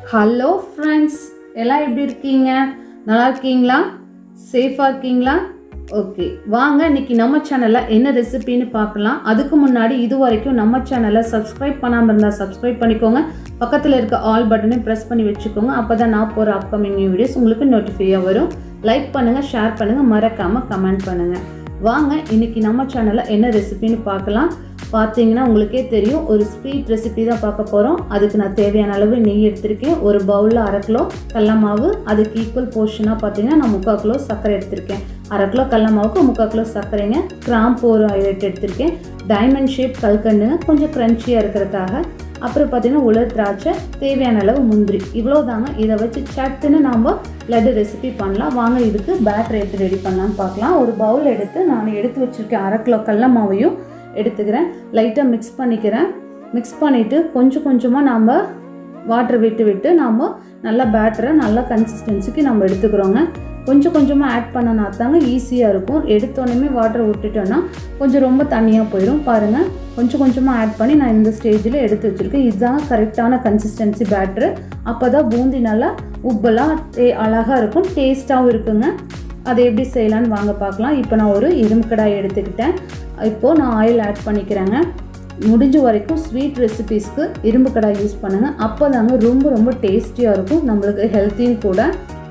Hello friends, எல்லாம் எப்படி இருக்கீங்க? நல்லா இருக்கீங்களா? சேஃபாக இருக்கீங்களா? ஓகே, வாங்க இன்னைக்கு நம்ம சேனலில் என்ன ரெசிபின்னு பார்க்கலாம். அதுக்கு முன்னாடி இது வரைக்கும் நம்ம சேனலை சப்ஸ்கிரைப் பண்ணாமல் இருந்தால் சப்ஸ்கிரைப் பண்ணிக்கோங்க. பக்கத்தில் இருக்க ஆல் பட்டனை ப்ரெஸ் பண்ணி வச்சுக்கோங்க. அப்போ தான் நான் போகிற அப்கமிங் நியூ வீடியோஸ் உங்களுக்கு நோட்டிஃபையாக வரும். லைக் பண்ணுங்கள், ஷேர் பண்ணுங்கள், மறக்காமல் கமெண்ட் பண்ணுங்கள். வாங்க இன்னைக்கு நம்ம சேனலில் என்ன ரெசிபின்னு பார்க்கலாம். பார்த்தீங்கன்னா உங்களுக்கே தெரியும், ஒரு ஸ்வீட் ரெசிபி தான் பார்க்க போகிறோம். அதுக்கு நான் தேவையான அளவு நெய் எடுத்திருக்கேன். ஒரு பவுலில் 1/2 கிலோ கடல மாவு, அதுக்கு ஈக்குவல் போர்ஷனாக பார்த்தீங்கன்னா நான் 3/4 கிலோ சர்க்கரை எடுத்திருக்கேன். 1/2 கிலோ கடல மாவுக்கு 3/4 கிலோ சர்க்கரைங்க. கிராம்பு ஒரு 8 எடுத்திருக்கேன். டைமண்ட் ஷேப் கல்கண்டுங்க, கொஞ்சம் க்ரன்ச்சியாக இருக்கிறதுக்காக. அப்புறம் பார்த்தீங்கன்னா உலர் திராட்சை, தேவையான அளவு முந்திரி. இவ்வளோ தாங்க. இதை வச்சு சட்டுன்னு நாம் லட்டு ரெசிபி பண்ணலாம். வாங்க இதுக்கு பேட்டர் எடுத்து ரெடி பண்ணலான்னு பார்க்கலாம். ஒரு பவுல் எடுத்து நான் எடுத்து வச்சுருக்கேன் 1/2 கிலோ கடல மாவையும் எடுத்துக்கிறேன். லைட்டாக மிக்ஸ் பண்ணிக்கிறேன். மிக்ஸ் பண்ணிவிட்டு கொஞ்சம் கொஞ்சமாக நாம் வாட்டர் விட்டு நாம் நல்லா பேட்டரை நல்லா கன்சிஸ்டன்சிக்கு நம்ம எடுத்துக்கிறோங்க. கொஞ்சம் கொஞ்சமாக ஆட் பண்ணனா தாங்க ஈஸியாக இருக்கும். எடுத்தோடனே வாட்டரை விட்டுட்டோன்னா கொஞ்சம் ரொம்ப தண்ணியாக போயிடும். பாருங்கள், கொஞ்சம் கொஞ்சமாக ஆட் பண்ணி நான் இந்த ஸ்டேஜில் எடுத்து வச்சுருக்கேன். இதுதான் கரெக்டான கன்சிஸ்டன்சி பேட்டரு. அப்போ தான் பூந்தி நல்லா உப்பெல்லாம் அழகாக இருக்கும், டேஸ்ட்டாகவும் இருக்குங்க. அதை எப்படி செய்யலான்னு வாங்க பார்க்கலாம். இப்போ நான் ஒரு இரும்பு கடாய் எடுத்துக்கிட்டேன். இப்போது நான் ஆயில் ஆட் பண்ணிக்கிறேங்க. முடிஞ்ச வரைக்கும் ஸ்வீட் ரெசிபீஸ்க்கு இரும்பு கடாய் யூஸ் பண்ணுங்கள். அப்போ தாங்க ரொம்ப ரொம்ப டேஸ்டியாக இருக்கும், நம்மளுக்கு ஹெல்த்தியும் கூட.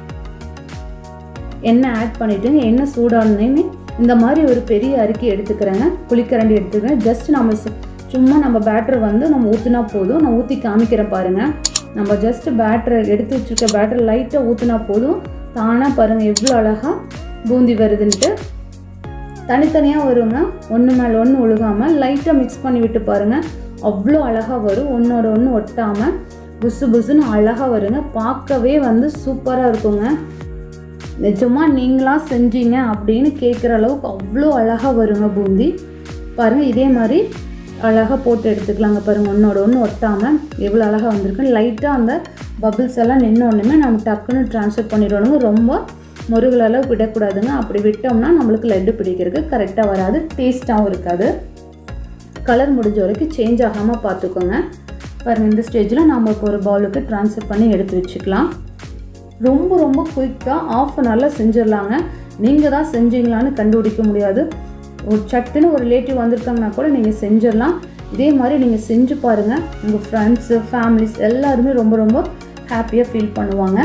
எண்ணெய் ஆட் பண்ணிவிட்டுங்க. எண்ணெய் சூடானேன்னு இந்த மாதிரி ஒரு பெரிய அரிக்கி எடுத்துக்கிறேங்க. புளிக்கரண்டி எடுத்துக்கிறேன். ஜஸ்ட் நம்ம நம்ம பேட்டர் நம்ம ஊற்றினா போதும். நான் ஊற்றி காமிக்கிறேன் பாருங்கள். நம்ம ஜஸ்ட் பேட்டரை எடுத்து வச்சுருக்க பேட்டர் லைட்டாக ஊற்றினா போதும். தானாக பாருங்கள் எவ்வளோ அழகாக பூந்தி வருதுன்ட்டு. தனித்தனியாக வருங்க, ஒன்று மேலே ஒன்று ஒழுகாமல் லைட்டாக மிக்ஸ் பண்ணி விட்டு பாருங்கள். அவ்வளோ அழகாக வரும், ஒன்றோட ஒன்று ஒட்டாமல் புசு புசுன்னு அழகாக வருங்க. பார்க்கவே சூப்பராக இருக்குங்க. நிஜமாக நீங்களாக செஞ்சீங்க அப்படின்னு கேட்குற அளவுக்கு அவ்வளோ அழகாக வருங்க பூந்தி. பாருங்கள், இதே மாதிரி அழகாக போட்டு எடுத்துக்கலாங்க. பாருங்கள், ஒன்றோட ஒன்று ஒட்டாமல் எவ்வளோ அழகாக வந்திருக்கு. லைட்டாக அந்த பபிள்ஸ் எல்லாம் நின்னோடனே நம்ம டக்குன்னு ட்ரான்ஸ்ஃபர் பண்ணிடணுங்க. ரொம்ப முருகல் அளவு விடக்கூடாதுங்க. அப்படி விட்டோம்னா நம்மளுக்கு லட்டு பிடிக்கிறதுக்கு கரெக்டாக வராது, டேஸ்ட்டாகவும் இருக்காது. கலர் முடிஞ்ச வரைக்கும் சேஞ்ச் ஆகாமல் பார்த்துக்கோங்க. பாருங்கள், இந்த ஸ்டேஜில் நம்ம இப்போ ஒரு பவுலுக்கு ட்ரான்ஸ்ஃபர் பண்ணி எடுத்து வச்சுக்கலாம். ரொம்ப ரொம்ப குயிக்காக 1/2 அன் ஹவரில் செஞ்சிடலாங்க. நீங்கள் தான் செஞ்சீங்களான்னு கண்டுபிடிக்க முடியாது. ஒரு சட்டுன்னு ஒரு ரிலேட்டிவ் வந்திருக்காங்கன்னா கூட நீங்கள் செஞ்சிடலாம். இதே மாதிரி நீங்கள் செஞ்சு பாருங்கள். உங்கள் ஃப்ரெண்ட்ஸு, ஃபேமிலிஸ் எல்லாருமே ரொம்ப ரொம்ப ஹாப்பியாக ஃபீல் பண்ணுவாங்க.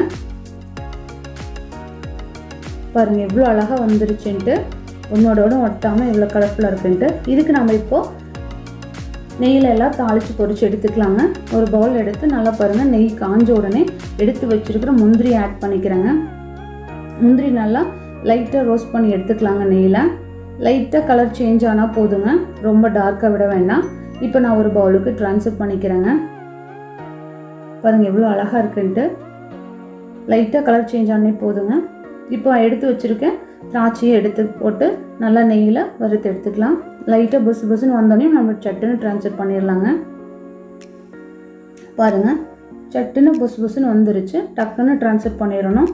பாருங்கள் எவ்வளோ அழகாக வந்துருச்சுன்ட்டு, ஒன்றோட ஒட்டாமல் எவ்வளோ கலர்ஃபுல்லாக இருக்குன்ட்டு. இதுக்கு நம்ம இப்போது நெய்யில் எல்லாம் தாளித்து பொரித்து எடுத்துக்கலாங்க. ஒரு பவுல் எடுத்து நல்லா பாருங்கள், நெய் காஞ்ச உடனே எடுத்து வச்சுருக்கிற முந்திரி ஆட் பண்ணிக்கிறேங்க. முந்திரி நல்லா லைட்டாக ரோஸ்ட் பண்ணி எடுத்துக்கலாங்க. நெய்யில் லைட்டாக கலர் சேஞ்ச் ஆனால் போதுங்க, ரொம்ப டார்க்காக விட வேண்டாம். இப்போ நான் ஒரு பவுலுக்கு ட்ரான்ஸ்ஃபர் பண்ணிக்கிறேங்க. பாருங்கள் எவ்வளோ அழகாக இருக்குன்ட்டு. லைட்டாக கலர் சேஞ்ச் ஆனே போதுங்க. இப்போ எடுத்து வச்சுருக்கேன் திராட்சையை எடுத்து போட்டு நல்லா நெய்யில் வறுத்து எடுத்துக்கலாம். லைட்டாக புசு புசுன்னு வந்தோடனே நம்ம சட்டுன்னு ட்ரான்ஸ்ஃபர் பண்ணிடலாங்க. பாருங்கள், சட்டுன்னு புசு புசுன்னு வந்துருச்சு. டக்குன்னு ட்ரான்ஸ்ஃபர் பண்ணிடணும்.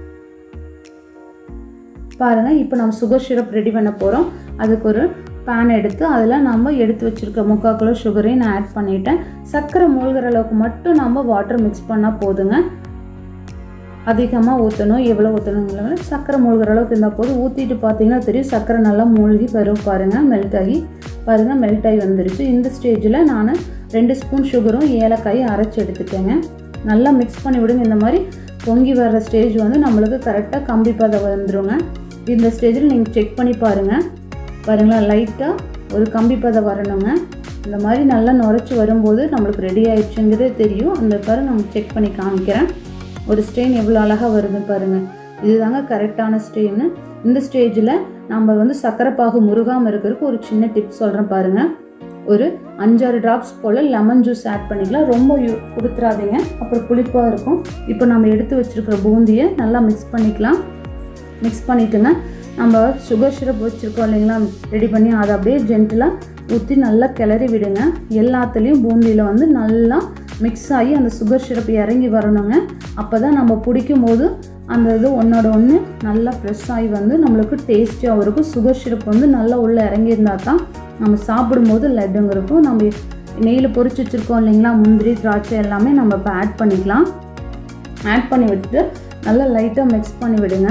பாருங்கள், இப்போ நம்ம சுகர் சிரப் ரெடி பண்ண போகிறோம். அதுக்கு ஒரு பேன் எடுத்து அதில் நம்ம எடுத்து வச்சுருக்க 3/4 கிலோ சுகரையும் நான் ஆட் பண்ணிட்டேன். சர்க்கரை மூழ்கிற அளவுக்கு மட்டும் நம்ம வாட்டர் மிக்ஸ் பண்ணால் போதுங்க. அதிகமாக ஊற்றணும், எவ்வளோ ஊற்றணுங்கள சர்க்கரை மூழ்கிற அளவுக்கு இருந்தால் போதும். ஊற்றிட்டு பார்த்தீங்கன்னா தெரியும், சர்க்கரை நல்லா மூழ்கி வரும் பாருங்கள். மெல்ட் ஆகி பாருங்கள், மெல்ட் ஆகி வந்துருச்சு. இந்த ஸ்டேஜில் நான் 2 ஸ்பூன் சுகரும் ஏலக்காயும் அரைச்சி எடுத்துக்கேங்க. நல்லா மிக்ஸ் பண்ணி விடுங்க. இந்த மாதிரி பொங்கி வர்ற ஸ்டேஜ் நம்மளுக்கு கரெக்டாக கம்பி பதம் வந்துடுங்க. இந்த ஸ்டேஜில் நீங்கள் செக் பண்ணி பாருங்கள். பாருங்களா, லைட்டாக ஒரு கம்பி பதம் வரணுங்க. இந்த மாதிரி நல்லா நுரைச்சி வரும்போது நம்மளுக்கு ரெடி ஆயிடுச்சுங்கிறதே தெரியும். அந்த பாருங்கள், நம்ம செக் பண்ணி காமிக்கிறேன். ஒரு ஸ்டெயின் எவ்வளோ அழகாக வருது பாருங்கள். இதுதாங்க கரெக்டான ஸ்டெயின். இந்த ஸ்டேஜில் நம்ம சர்க்கரை பாகு முருகாமல் இருக்கிறதுக்கு ஒரு சின்ன டிப்ஸ் சொல்கிறேன் பாருங்கள். ஒரு 5-6 ட்ராப்ஸ் போல் லெமன் ஜூஸ் ஆட் பண்ணிக்கலாம். ரொம்ப கொடுத்துறாதீங்க, அப்புறம் புளிப்பாக இருக்கும். இப்போ நம்ம எடுத்து வச்சுருக்கிற பூந்தியை நல்லா மிக்ஸ் பண்ணிக்கலாம். மிக்ஸ் பண்ணிவிட்டுங்க, நம்ம சுகர் சிரப் வச்சுருக்கோம் இல்லைங்களா, ரெடி பண்ணி அதை அப்படியே ஜென்டிலாக ஊற்றி நல்லா கிளறி விடுங்க. எல்லாத்துலேயும் பூந்தியில் நல்லா மிக்ஸ் ஆகி அந்த சுகர் சிரப் இறங்கி வரணுங்க. அப்போ தான் நம்ம பிடிக்கும் போது அந்த இது ஒன்றோட ஒன்று நல்லா ஃப்ரெஷ் ஆகி நம்மளுக்கு டேஸ்டியாக இருக்கும். சுகர் சிரப் நல்லா உள்ளே இறங்கியிருந்தால் தான் நம்ம சாப்பிடும்போது லட்டுங்க இருக்கும். நம்ம நெய்யில் பொரிச்சு வச்சுருக்கோம் இல்லைங்களா, முந்திரி திராட்சை எல்லாமே நம்ம இப்போ ஆட் பண்ணிக்கலாம். ஆட் பண்ணி விட்டுட்டு நல்லா லைட்டாக மிக்ஸ் பண்ணி விடுங்க.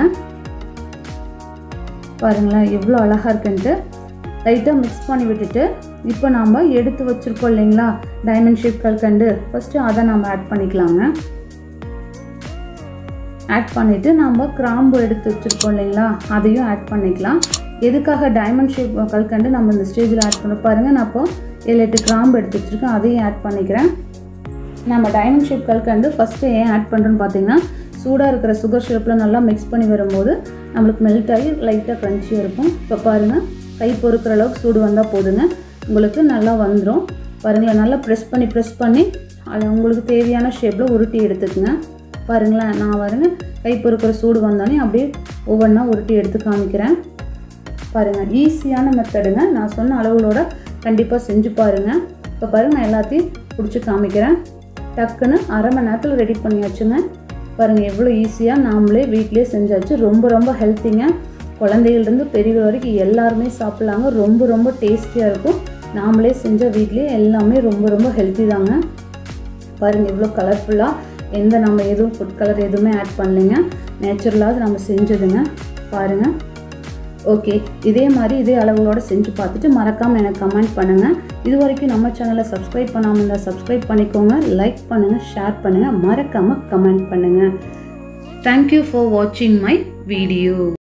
பாருங்களேன் எவ்வளோ அழகாக இருக்குன்ட்டு. லைட்டாக மிக்ஸ் பண்ணி விட்டுட்டு இப்போ நாம் எடுத்து வச்சுருக்கோம் இல்லைங்களா டைமண்ட் ஷேப் கல்கண்டு, ஃபஸ்ட்டு அதை நம்ம ஆட் பண்ணிக்கலாங்க. ஆட் பண்ணிவிட்டு நம்ம கிராம்பு எடுத்து வச்சுருக்கோம் இல்லைங்களா அதையும் ஆட் பண்ணிக்கலாம். எதுக்காக டைமண்ட் ஷேப் கல்கண்டு நம்ம இந்த ஸ்டேஜில் ஆட் பண்ண பாருங்கள். நான் இப்போ 7-8 கிராம்பு எடுத்து வச்சுருக்கேன், அதையும் ஆட் பண்ணிக்கிறேன். நம்ம டைமண்ட் ஷேப் கல்கண்டு ஃபஸ்ட்டு ஏன் ஆட் பண்ணுறோன்னு பார்த்தீங்கன்னா சூடாக இருக்கிற சுகர் சிரப்பில் நல்லா மிக்ஸ் பண்ணி வரும்போது நம்மளுக்கு மெல்ட் ஆகி லைட்டாக க்ரன்ச்சியாக இருக்கும். இப்போ பாருங்கள் கை பொறுக்கிற அளவுக்கு சூடு வந்தால் போதுங்க, உங்களுக்கு நல்லா வந்துடும். பாருங்களேன் நல்லா ப்ரெஸ் பண்ணி அதை உங்களுக்கு தேவையான ஷேப்பில் உருட்டி எடுத்துக்குங்க. பாருங்களேன் நான் கை பொறுக்கிற சூடு வந்தோடனே அப்படியே ஒவ்வொன்றா உருட்டி எடுத்து காமிக்கிறேன். பாருங்கள் ஈஸியான மெத்தடுங்க, நான் சொன்ன அளவுகளோட கண்டிப்பாக செஞ்சு பாருங்கள். இப்போ பாருங்கள் நான் எல்லாத்தையும் பிடிச்சி காமிக்கிறேன். டக்குன்னு அரை மணி நேரத்தில் ரெடி பண்ணியாச்சுங்க. பாருங்கள் எவ்வளோ ஈஸியாக நாமளே வீட்டிலே செஞ்சாச்சு. ரொம்ப ஹெல்த்திங்க, குழந்தைகள்லேருந்து பெரியவர் வரைக்கும் எல்லாருமே சாப்பிட்லாங்க. ரொம்ப டேஸ்டியாக இருக்கும். நாமளே செஞ்ச வீட்லேயே எல்லாமே ரொம்ப ஹெல்த்தி தாங்க. பாருங்கள் எவ்வளோ கலர்ஃபுல்லாக, எந்த நம்ம எதுவும் ஃபுட் கலர் எதுவுமே ஆட் பண்ணலைங்க, நேச்சுரலாக நம்ம செஞ்சதுங்க. பாருங்கள் ஓகே, இதே மாதிரி இதே அளவுகளோடு செஞ்சு பார்த்துட்டு மறக்காமல் எனக்கு கமெண்ட் பண்ணுங்கள். இது வரைக்கும் நம்ம சேனலை சப்ஸ்கிரைப் பண்ணாமல் இருந்தால் சப்ஸ்கிரைப் பண்ணிக்கோங்க, லைக் பண்ணுங்கள், ஷேர் பண்ணுங்கள், மறக்காமல் கமெண்ட் பண்ணுங்கள். தேங்க்யூ ஃபார் வாட்சிங் மை வீடியோ.